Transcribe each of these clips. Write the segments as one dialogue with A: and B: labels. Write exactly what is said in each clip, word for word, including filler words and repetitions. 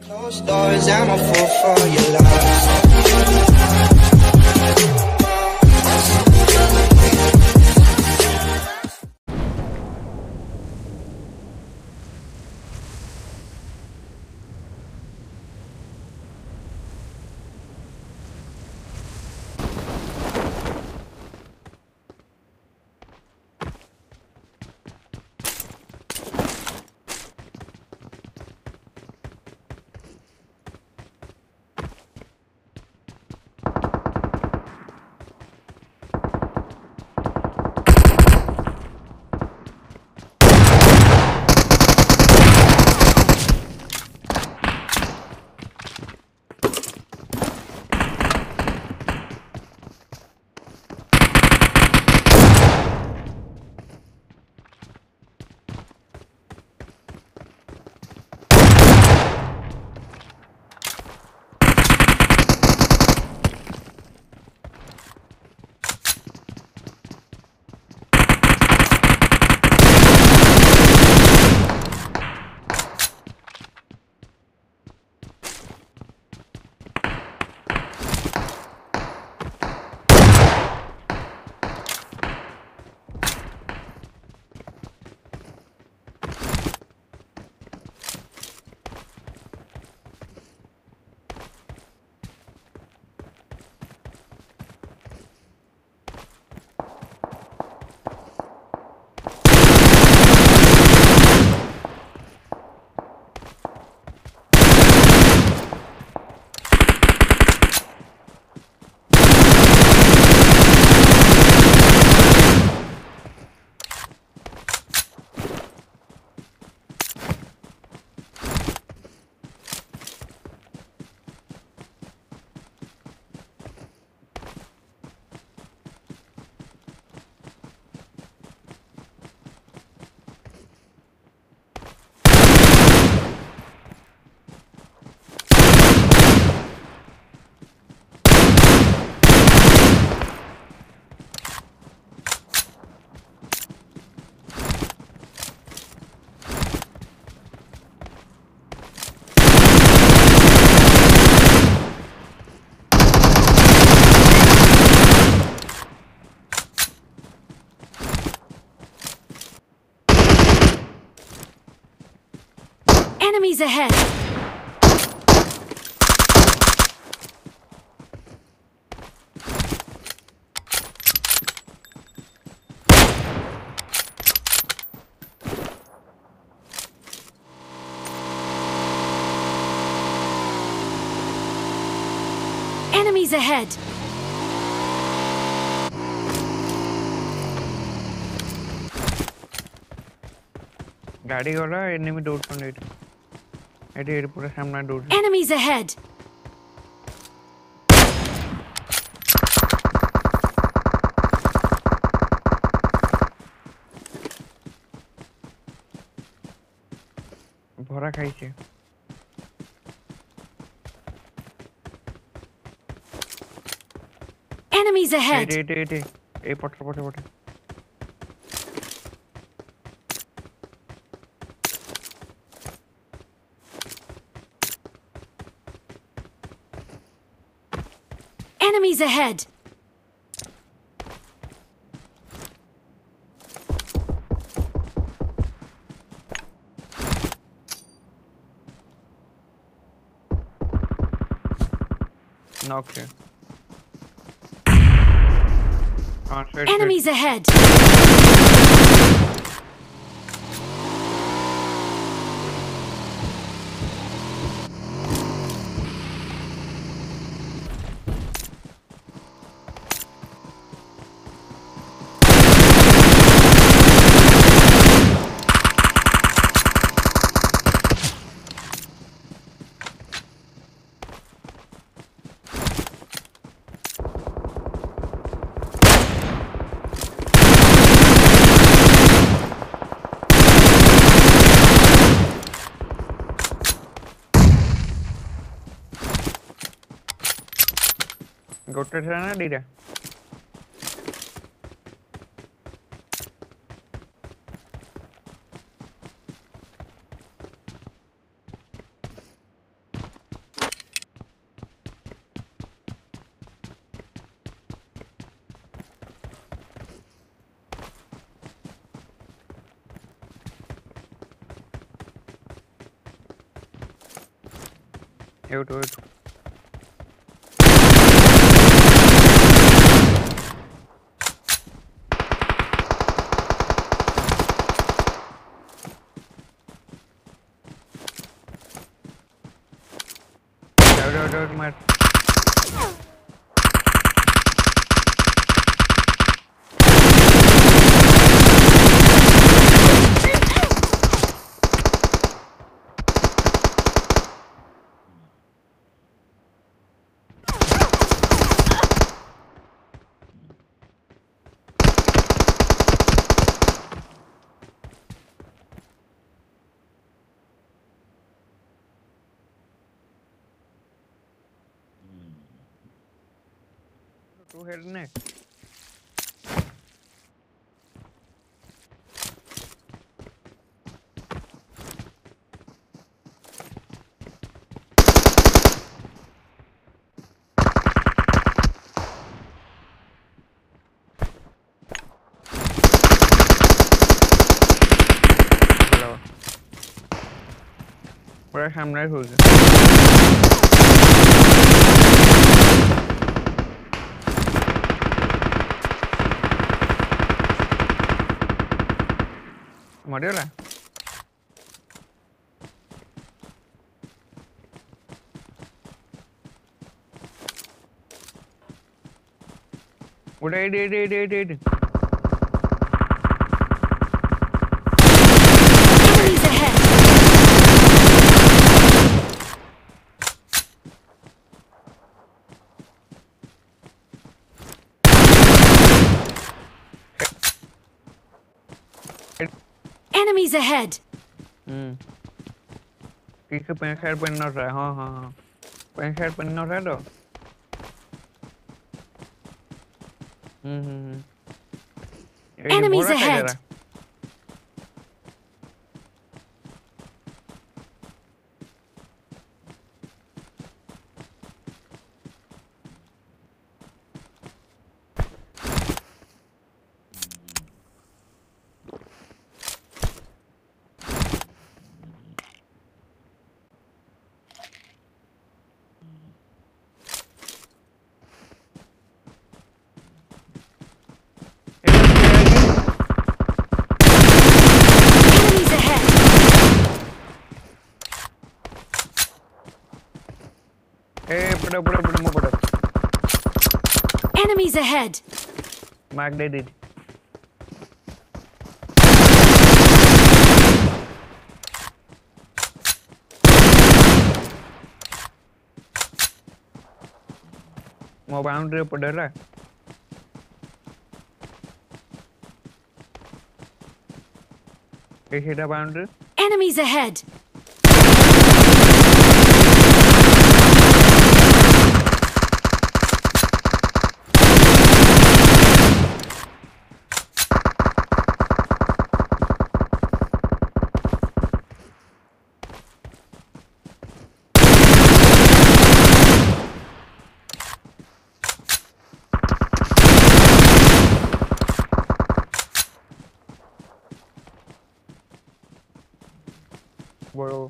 A: Closed doors, I'm a fool for your love.
B: Enemies ahead! Enemies ahead!
C: गाड़ी गला enemy डोर पर नेट एडी एडी पूरा सामने डोर
B: Enemies ahead!
C: भरा खाइছে
B: Enemies ahead!
C: एडी एडी एडी ए पटर पटर पटर
B: Enemies ahead!
C: Knock here. Oh, shit,
B: Enemies
C: shit.
B: ahead!
C: गोटे छे ना दीटा Out, out. Out, out, out, मार. Two head ने. पूरा सामने हो गया. मरियोला उड़ा इड इड इड इड इड
B: Enemies ahead. Enemies ahead.
C: हम्म किसके पैंट शर्ट पहनना रहा है हाँ हाँ हाँ पैंट शर्ट पहनना रहा है तो हम्म हम्म हम्म
B: Enemies ahead. Enemies ahead.
C: ए पड़ा पड़ा पड़ा मो पड़ा
B: Enemies ahead.
C: मार्क दे दी मो बाउंड्री पड़ा रहा है सीधा बाउंड्री
B: Enemies ahead.
C: बड़ो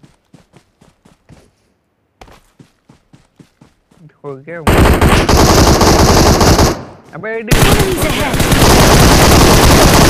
C: हो गया अबे
B: Enemies ahead.